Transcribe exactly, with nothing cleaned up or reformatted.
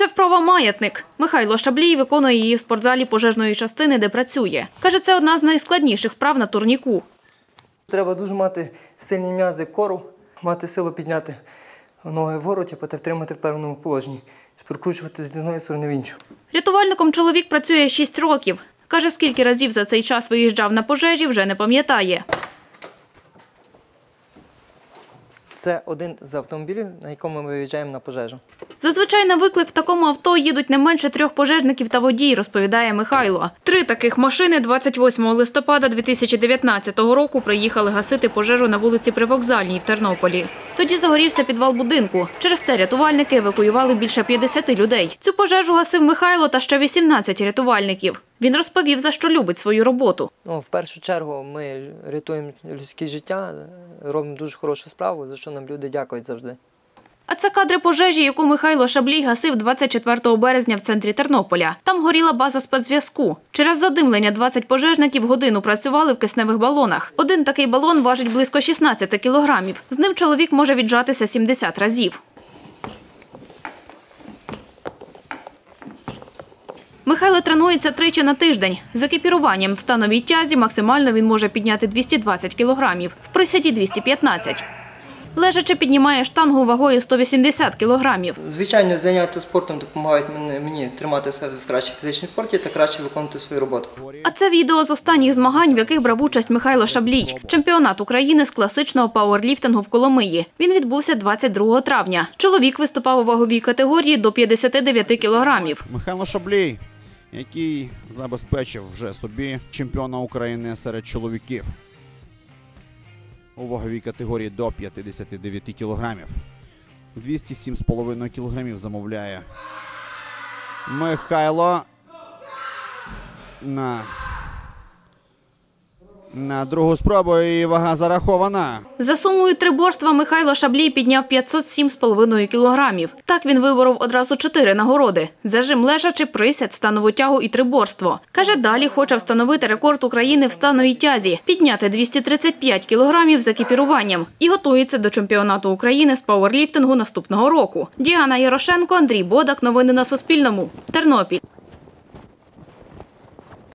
Це вправа «Маятник». Михайло Шаблій виконує її в спортзалі пожежної частини, де працює. Каже, це одна з найскладніших вправ на турніку. Треба дуже мати сильні м'язи кору, мати силу підняти ноги вгору, та втримати в певному положенні, прокручувати з однієї сторони в іншу. Рятувальником чоловік працює шість років. Каже, скільки разів за цей час виїжджав на пожежі, вже не пам'ятає. Це один з автомобілів, на якому ми виїжджаємо на пожежу. Зазвичай на виклик в такому авто їдуть не менше трьох пожежників та водій, розповідає Михайло. Три таких машини двадцять восьмого листопада дві тисячі дев'ятнадцятого року приїхали гасити пожежу на вулиці Привокзальній в Тернополі. Тоді загорівся підвал будинку. Через це рятувальники евакуювали більше п'ятдесят людей. Цю пожежу гасив Михайло та ще вісімнадцять рятувальників. Він розповів, за що любить свою роботу. Ну, в першу чергу ми рятуємо людське життя, робимо дуже хорошу справу, за що нам люди дякують завжди. А це кадри пожежі, яку Михайло Шаблій гасив двадцять четвертого березня в центрі Тернополя. Там горіла база спецзв'язку. Через задимлення двадцять пожежників годину працювали в кисневих балонах. Один такий балон важить близько шістнадцяти кілограмів. З ним чоловік може віджатися сімдесят разів. Михайло тренується тричі на тиждень. З екіпіруванням в становій тязі максимально він може підняти двісті двадцять кілограмів, в присяді – двісті п'ятнадцять. Лежачи піднімає штангу вагою сто вісімдесят кілограмів. Звичайно, заняття спортом допомагають мені тримати себе в кращій фізичній формі та краще виконувати свою роботу. А це відео з останніх змагань, в яких брав участь Михайло Шаблій. Чемпіонат України з класичного пауерліфтингу в Коломиї. Він відбувся двадцять другого травня. Чоловік виступав у ваговій категорії до п'ятдесяти дев'яти кілограмів. Михайло Шаблій, який забезпечив вже собі чемпіона України серед чоловіків у ваговій категорії до п'ятдесяти дев'яти кілограмів. двісті сім з половиною кілограмів замовляє Михайло на, на другу спробу, і вага зарахована. За сумою триборства Михайло Шаблій підняв п'ятсот сім з половиною кілограмів. Так він виборов одразу чотири нагороди – зажим лежачи, присяд, станову тягу і триборство. Каже, далі хоче встановити рекорд України в становій тязі – підняти двісті тридцять п'ять кілограмів з екіпіруванням. І готується до чемпіонату України з пауерліфтингу наступного року. Діана Ярошенко, Андрій Бодак. Новини на Суспільному. Тернопіль.